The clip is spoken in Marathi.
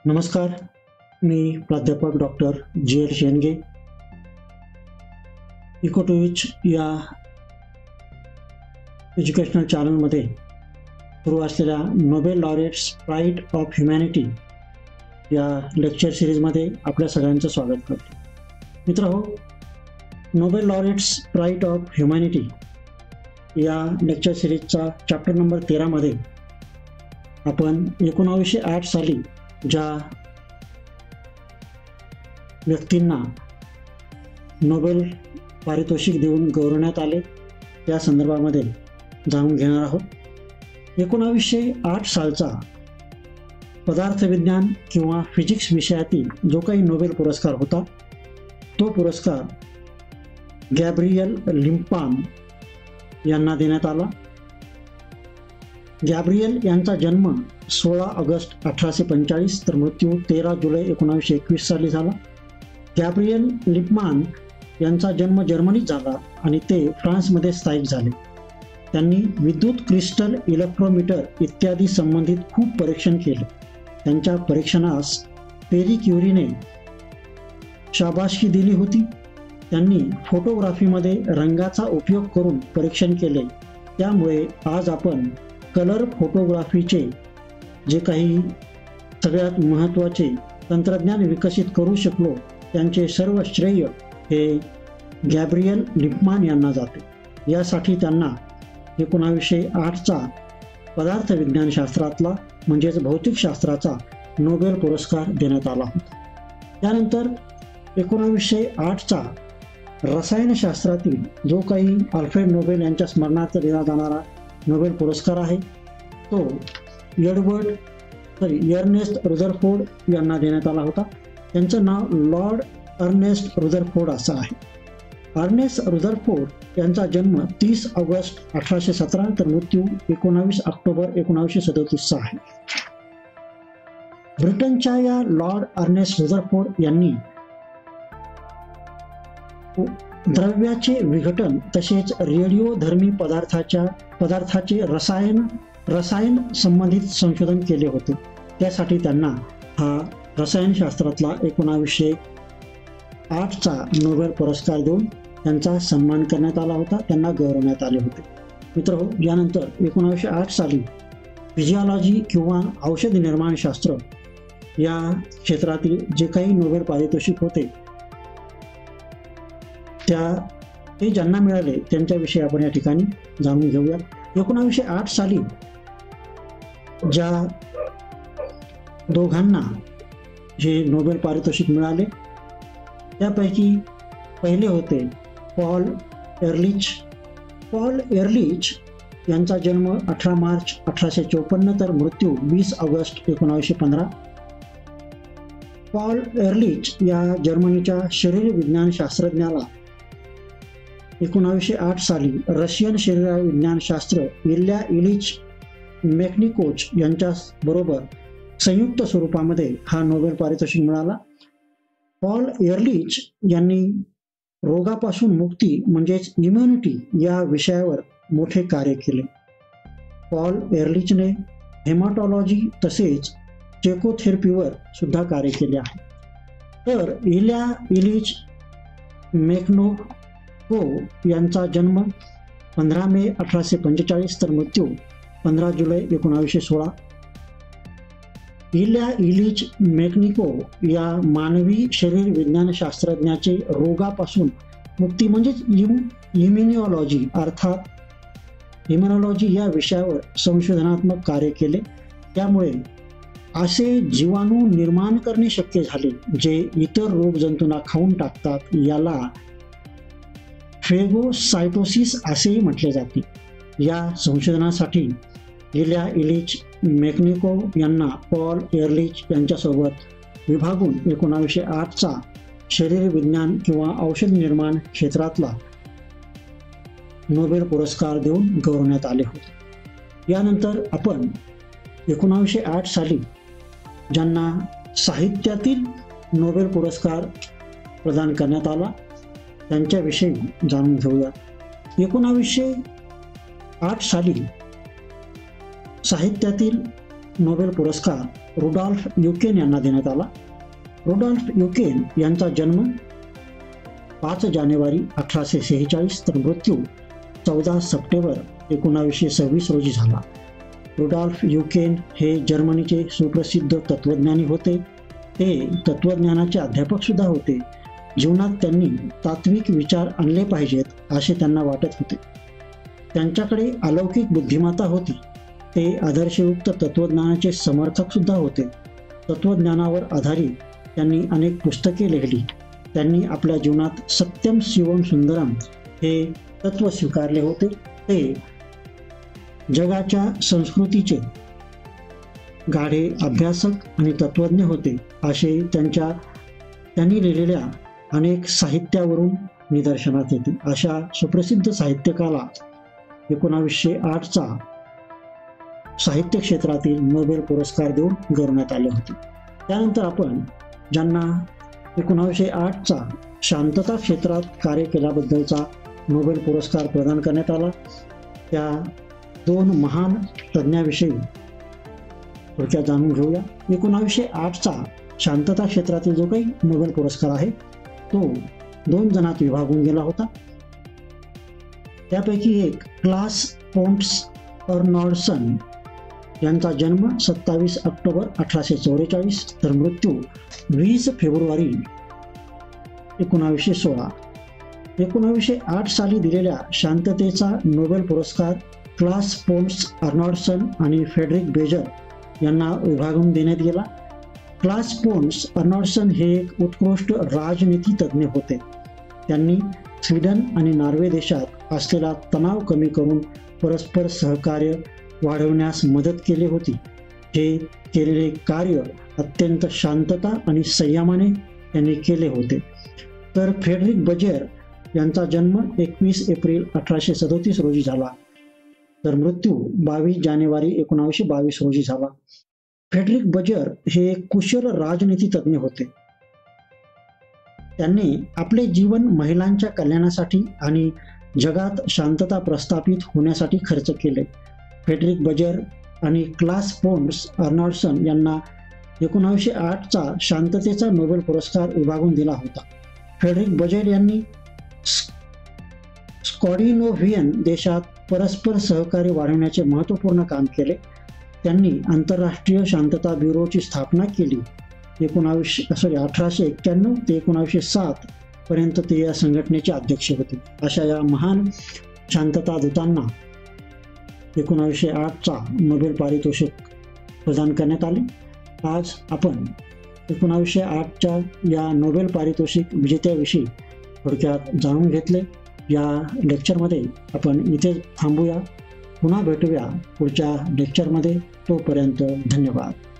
नमस्कार, मी प्राध्यापक डॉक्टर जी.एल. शेंडगे. इकोटोविच या एज्युकेशनल चॅनलमध्ये सुरू असलेल्या Nobel laureates pride of humanity या लेक्चर सिरीजमध्ये आपल्या सगळ्यांचं स्वागत करतो. मित्रहो, Nobel laureates pride of humanity या लेक्चर सिरीजचा चॅप्टर नंबर 13 मध्ये आपण 1908 साली ज्या व्यक्तींना नोबेल पारितोषिक देऊन गौरवण्यात आले त्या संदर्भामध्ये जाणून घेणार आहोत. 1908 सालचा पदार्थविज्ञान किंवा फिजिक्स विषयातील जो काही नोबेल पुरस्कार होता तो पुरस्कार गॅब्रियल लिम्पाम यांना देण्यात आला. गॅब्रियल यांचा जन्म 16 ऑगस्ट 1845 तर मृत्यू 13 जुलै 1921 साली झाला. गॅब्रियल लिपमान यांचा जन्म जर्मनीत झाला आणि ते फ्रान्समध्ये स्थायिक झाले. त्यांनी विद्युत क्रिस्टल, इलेक्ट्रोमीटर इत्यादी संबंधित खूप परीक्षण केले. त्यांच्या परीक्षणास पेरी क्युरीने शाबासकी दिली होती. त्यांनी फोटोग्राफीमध्ये रंगाचा उपयोग करून परीक्षण केले. त्यामुळे आज आपण कलर फोटोग्राफीचे जे काही सगळ्यात महत्त्वाचे तंत्रज्ञान विकसित करू शकलो त्यांचे सर्व श्रेय हे गॅब्रियल लिपमान यांना जाते. यासाठी त्यांना 1908चा पदार्थ विज्ञानशास्त्रातला म्हणजेच भौतिकशास्त्राचा नोबेल पुरस्कार देण्यात आला होता. त्यानंतर 1908चा रसायनशास्त्रातील जो काही अल्फ्रेड नोबेल यांच्या स्मरणार्थ दिला जाणारा नोबेल पुरस्कार आहे तो एर्नेस्ट रुदरफोर्ड यांना देण्यात आला होता. त्यांचं नाव लॉर्ड अर्नेस्ट रुदरफोर्ड असं आहे. अर्नेस्ट रुदरफोर्ड यांचा जन्म 30 ऑगस्ट 1817 तर मृत्यू 19 ऑक्टोबर 1937 आहे. ब्रिटनच्या या लॉर्ड अर्नेस्ट रुदरफोर्ड यांनी द्रव्याचे विघटन तसेच रेडिओधर्मी पदार्थाचे रसायन संबंधित संशोधन केले होते. त्यासाठी त्यांना हा रसायनशास्त्रातला 1908चा नोबेल पुरस्कार देऊन त्यांचा सन्मान करण्यात आला होता. त्यांना गौरवण्यात आले होते. मित्रहो, यानंतर 1908 साली फिजिओलॉजी किंवा औषध निर्माणशास्त्र या क्षेत्रातील जे काही नोबेल पारितोषिक होते ते ज्यांना मिळाले त्यांच्याविषयी आपण या ठिकाणी जाणून घेऊया. 1908 साली ज्या दोघांना हे नोबेल पारितोषिक मिळाले त्यापैकी पहिले होते पॉल एरलिच. पॉल एरलिच यांचा जन्म 18 मार्च 1854 तर मृत्यू 20 ऑगस्ट 1915. पॉल एरलिच या जर्मनीच्या शरीरविज्ञान शास्त्रज्ञाला 1908 साली रशियन शरीरविज्ञानशास्त्र इल्या इलिच मेक्निकोच यांच्या बरोबर संयुक्त स्वरूपामध्ये हा नोबेल पारितोषिक मिळाला. पॉल एरलिच यांनी रोगापासून मुक्ती म्हणजेच इम्युनिटी या विषयावर मोठे कार्य केले. पॉल एरलिचने हेमाटॉलॉजी तसेच चेकोथेरपीवर सुद्धा कार्य केले आहे. तर इल्या इलिच मेक्निकोव यांचा जन्म 15 मे 1845 तर मृत्यू 15 जुलै 1916. इल्या इलिच मेक्निकोव या मानवी शरीर विज्ञानशास्त्रज्ञाचे रोगापासून मुक्ती म्हणजेच इम्युनॉलॉजी अर्थात इम्युनॉलॉजी या विषयावर संशोधनात्मक कार्य केले. त्यामुळे असे जीवाणू निर्माण करणे शक्य झाले जे इतर रोगजंतूंना खाऊन टाकतात. याला फेगोसायटोसिस असेही म्हटले जाते. या संशोधनासाठी इल्या इलिच मेक्निकोव यांना पॉल एरलिच यांच्यासोबत विभागून 1908चा शरीरविज्ञान किंवा औषध निर्माण क्षेत्रातला नोबेल पुरस्कार देऊन गौरवण्यात आले होते. यानंतर आपण 1908 साली ज्यांना साहित्यातील नोबेल पुरस्कार प्रदान करण्यात आला त्यांच्याविषयी जाणून घेऊया. 1908 साली साहित्यातील नोबेल पुरस्कार रुडॉल्फ युकेन यांना देण्यात आला. रुडॉल्फ युकेन यांचा जन्म 5 जानेवारी 1846 तर मृत्यू 14 सप्टेंबर 1926 रोजी झाला. रुडॉल्फ युकेन हे जर्मनीचे सुप्रसिद्ध तत्वज्ञानी होते. ते तत्वज्ञानाचे अध्यापक सुद्धा होते. जीवनात त्यांनी तात्विक विचार आणले पाहिजेत असे त्यांना वाटत होते. त्यांच्याकडे अलौकिक बुद्धिमत्ता होती. ते आदर्शयुक्त तत्वज्ञानाचे समर्थक सुद्धा होते. तत्वज्ञानावर आधारित त्यांनी अनेक पुस्तके लिहिली. त्यांनी आपल्या जीवनात सत्यम शिवम सुंदरम हे तत्व स्वीकारले होते. ते जगाच्या संस्कृतीचे गाढे अभ्यासक आणि तत्वज्ञ होते असे त्यांनी लिहिलेल्या अनेक साहित्यावरून निदर्शनात येते. अशा सुप्रसिद्ध साहित्यकाला 1908चा साहित्य क्षेत्रातील नोबेल पुरस्कार देऊन गौरवण्यात आले होते. त्यानंतर आपण ज्यांना 1908चा शांतता क्षेत्रात कार्य केल्याबद्दलचा नोबेल पुरस्कार प्रदान करण्यात आला त्या 2 महान तज्ज्ञाविषयी थोडक्यात जाणून घेऊया. 1908चा शांतता क्षेत्रातील जो काही नोबेल पुरस्कार आहे तो 2 जणात विभागून गेला होता. त्यापैकी एक क्लास पोन्स अर्नॉल्डसन यांचा जन्म 27 ऑक्टोबर 1844 तर मृत्यू 20 फेब्रुवारी 1916. 1908 साली दिलेल्या शांततेचा नोबेल पुरस्कार क्लास पोन्स अर्नॉल्डसन आणि फ्रेडरिक बेजर यांना विभागून देण्यात गेला. क्लास पोन्स अर्नॉल्डसन हे एक उत्कृष्ट राजनीती तज्ज्ञ होते. त्यांनी स्वीडन आणि नॉर्वे देशात असलेला तणाव कमी करून परस्पर सहकार्य वाढवण्यास मदत केली होती. हे केलेले कार्य अत्यंत शांतता आणि संयमाने त्यांनी केले होते. तर फ्रेडरिक बेजर यांचा जन्म 21 एप्रिल 1837 रोजी झाला तर मृत्यू 22 जानेवारी 1922 रोजी झाला. फ्रेडरिक बेजर हे एक कुशल राजनीती तज्ज्ञ होते. त्यांनी आपले जीवन महिलांच्या कल्याणासाठी आणि जगात शांतता प्रस्थापित होण्यासाठी खर्च केले. फ्रेडरिक बेजर आणि क्लास पोन्स अर्नॉल्डसन यांना 1908चा शांततेचा नोबेल पुरस्कार विभागून दिला होता. फ्रेडरिक बेजर यांनी स्कॉन्डिनेव्हियन देशात परस्पर सहकार्य वाढवण्याचे महत्त्वपूर्ण काम केले. त्यांनी आंतरराष्ट्रीय शांतता ब्युरोची स्थापना केली. 1891 ते 1907 पर्यंत ते या संघटनेचे अध्यक्ष होते. अशा या महान शांतता दूतांना 1908चा नोबेल पारितोषिक प्रदान करण्यात आले. आज आपण 1908च्या या नोबेल पारितोषिक विजेत्याविषयी थोडक्यात जाणून घेतले. या लेक्चरमध्ये आपण इथे थांबूया. पुन्हा भेटूया पुढच्या लेक्चरमध्ये. तोपर्यंत धन्यवाद.